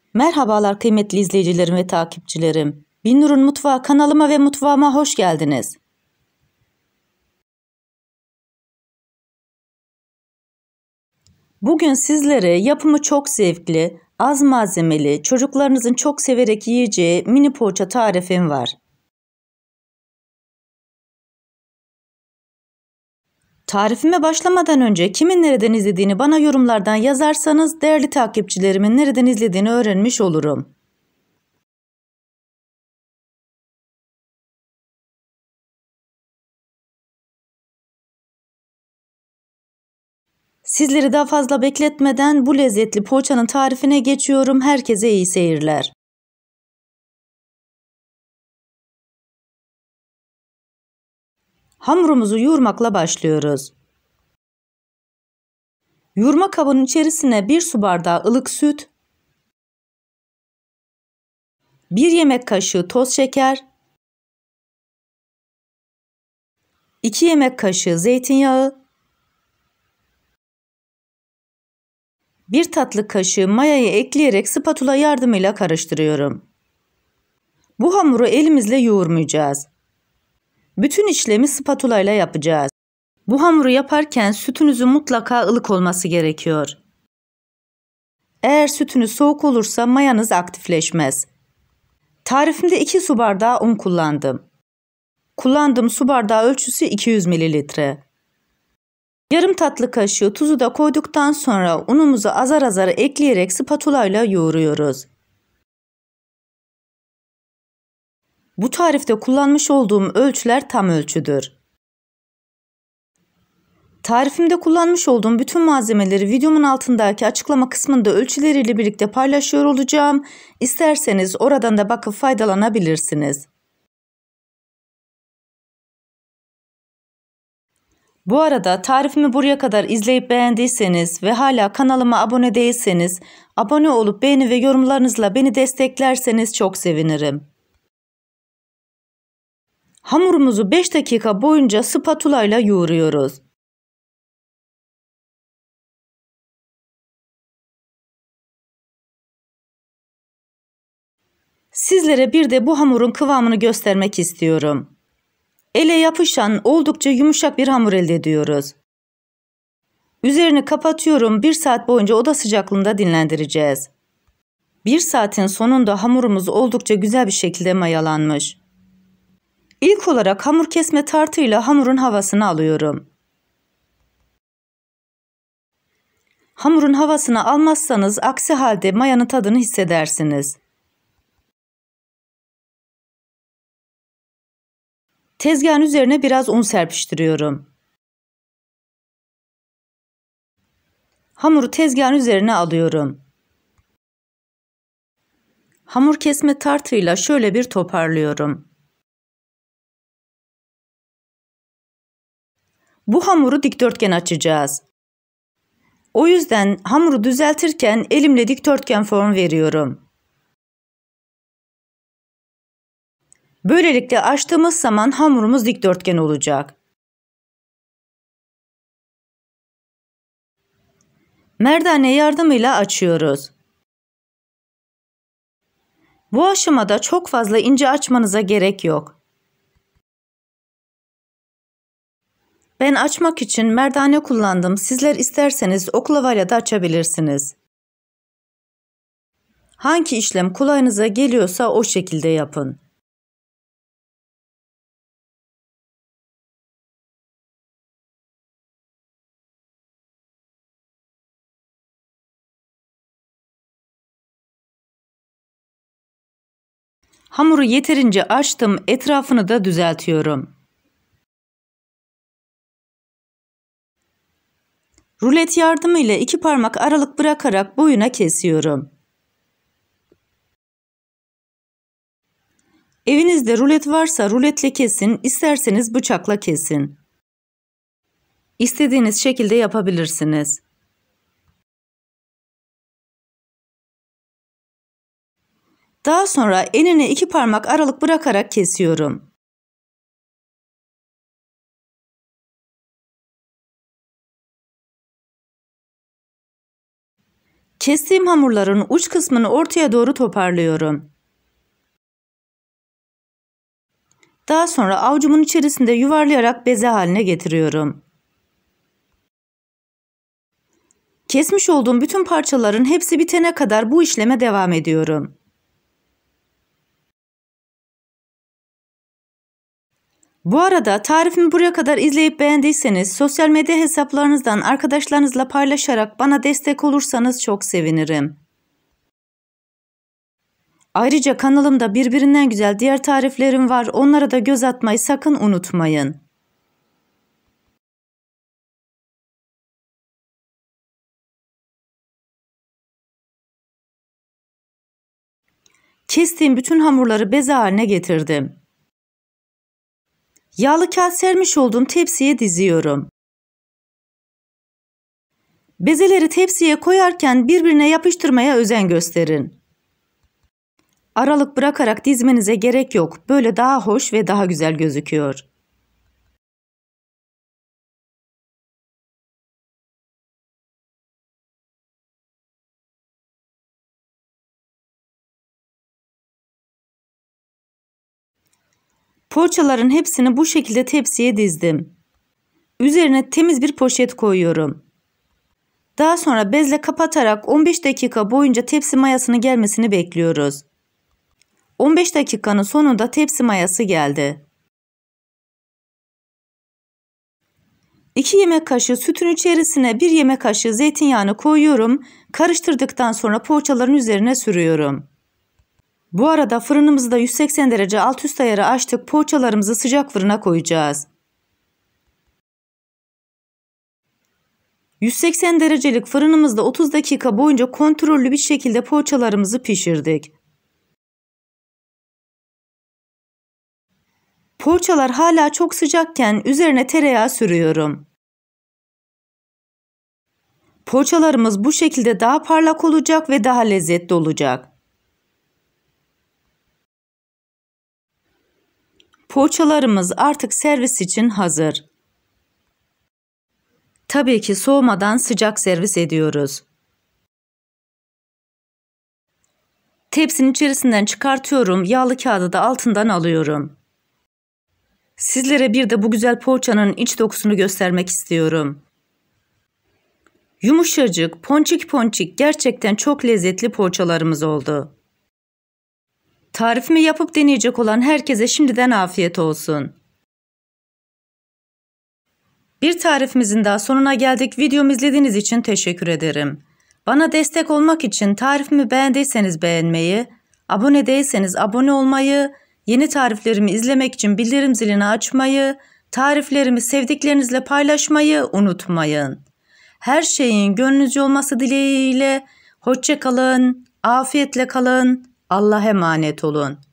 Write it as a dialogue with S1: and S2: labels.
S1: Merhabalar kıymetli izleyicilerim ve takipçilerim. Binnur'un Mutfağı kanalıma ve mutfağıma hoş geldiniz. Bugün sizlere yapımı çok zevkli, az malzemeli, çocuklarınızın çok severek yiyeceği mini poğaça tarifim var. Tarifime başlamadan önce kimin nereden izlediğini bana yorumlardan yazarsanız değerli takipçilerimin nereden izlediğini öğrenmiş olurum. Sizleri daha fazla bekletmeden bu lezzetli poğaçanın tarifine geçiyorum. Herkese iyi seyirler. Hamurumuzu yoğurmakla başlıyoruz. Yoğurma kabının içerisine 1 su bardağı ılık süt, 1 yemek kaşığı toz şeker, 2 yemek kaşığı zeytinyağı, 1 tatlı kaşığı mayayı ekleyerek spatula yardımıyla karıştırıyorum. Bu hamuru elimizle yoğurmayacağız. Bütün işlemi spatula ile yapacağız. Bu hamuru yaparken sütünüzün mutlaka ılık olması gerekiyor. Eğer sütünüz soğuk olursa mayanız aktifleşmez. Tarifimde 2 su bardağı un kullandım. Kullandığım su bardağı ölçüsü 200 ml. Yarım tatlı kaşığı tuzu da koyduktan sonra unumuzu azar azar ekleyerek spatula ile yoğuruyoruz. Bu tarifte kullanmış olduğum ölçüler tam ölçüdür. Tarifimde kullanmış olduğum bütün malzemeleri videomun altındaki açıklama kısmında ölçüleriyle birlikte paylaşıyor olacağım. İsterseniz oradan da bakıp faydalanabilirsiniz. Bu arada tarifimi buraya kadar izleyip beğendiyseniz ve hala kanalıma abone değilseniz abone olup beğeni ve yorumlarınızla beni desteklerseniz çok sevinirim. Hamurumuzu 5 dakika boyunca spatula ile yoğuruyoruz. Sizlere bir de bu hamurun kıvamını göstermek istiyorum. Ele yapışan oldukça yumuşak bir hamur elde ediyoruz. Üzerini kapatıyorum. 1 saat boyunca oda sıcaklığında dinlendireceğiz. 1 saatin sonunda hamurumuz oldukça güzel bir şekilde mayalanmış. İlk olarak hamur kesme tartıyla hamurun havasını alıyorum. Hamurun havasını almazsanız aksi halde mayanın tadını hissedersiniz. Tezgahın üzerine biraz un serpiştiriyorum. Hamuru tezgahın üzerine alıyorum. Hamur kesme tartıyla şöyle bir toparlıyorum. Bu hamuru dikdörtgen açacağız. O yüzden hamuru düzeltirken elimle dikdörtgen form veriyorum. Böylelikle açtığımız zaman hamurumuz dikdörtgen olacak. Merdane yardımıyla açıyoruz. Bu aşamada çok fazla ince açmanıza gerek yok. Ben açmak için merdane kullandım. Sizler isterseniz oklavayla da açabilirsiniz. Hangi işlem kolayınıza geliyorsa o şekilde yapın. Hamuru yeterince açtım, etrafını da düzeltiyorum. Rulet yardımıyla 2 parmak aralık bırakarak boyuna kesiyorum. Evinizde rulet varsa ruletle kesin, isterseniz bıçakla kesin. İstediğiniz şekilde yapabilirsiniz. Daha sonra enine 2 parmak aralık bırakarak kesiyorum. Kestiğim hamurların uç kısmını ortaya doğru toparlıyorum. Daha sonra avucumun içerisinde yuvarlayarak beze haline getiriyorum. Kesmiş olduğum bütün parçaların hepsi bitene kadar bu işleme devam ediyorum. Bu arada tarifimi buraya kadar izleyip beğendiyseniz sosyal medya hesaplarınızdan arkadaşlarınızla paylaşarak bana destek olursanız çok sevinirim. Ayrıca kanalımda birbirinden güzel diğer tariflerim var. Onlara da göz atmayı sakın unutmayın. Kestiğim bütün hamurları beze haline getirdim. Yağlı kağıt sermiş olduğum tepsiye diziyorum. Bezeleri tepsiye koyarken birbirine yapıştırmaya özen gösterin. Aralık bırakarak dizmenize gerek yok. Böyle daha hoş ve daha güzel gözüküyor. Poğaçaların hepsini bu şekilde tepsiye dizdim. Üzerine temiz bir poşet koyuyorum. Daha sonra bezle kapatarak 15 dakika boyunca tepsi mayasının gelmesini bekliyoruz. 15 dakikanın sonunda tepsi mayası geldi. 2 yemek kaşığı sütün içerisine 1 yemek kaşığı zeytinyağını koyuyorum. Karıştırdıktan sonra poğaçaların üzerine sürüyorum. Bu arada fırınımızı da 180 derece alt üst ayarı açtık. Poğaçalarımızı sıcak fırına koyacağız. 180 derecelik fırınımızda 30 dakika boyunca kontrollü bir şekilde poğaçalarımızı pişirdik. Poğaçalar hala çok sıcakken üzerine tereyağı sürüyorum. Poğaçalarımız bu şekilde daha parlak olacak ve daha lezzetli olacak. Poğaçalarımız artık servis için hazır. Tabii ki soğumadan sıcak servis ediyoruz. Tepsinin içerisinden çıkartıyorum. Yağlı kağıdı da altından alıyorum. Sizlere bir de bu güzel poğaçanın iç dokusunu göstermek istiyorum. Yumuşacık, ponçik ponçik gerçekten çok lezzetli poğaçalarımız oldu. Tarifimi yapıp deneyecek olan herkese şimdiden afiyet olsun. Bir tarifimizin daha sonuna geldik. Videomu izlediğiniz için teşekkür ederim. Bana destek olmak için tarifimi beğendiyseniz beğenmeyi, abone değilseniz abone olmayı, yeni tariflerimi izlemek için bildirim zilini açmayı, tariflerimi sevdiklerinizle paylaşmayı unutmayın. Her şeyin gönlünüzce olması dileğiyle hoşça kalın, afiyetle kalın, Allah'a emanet olun.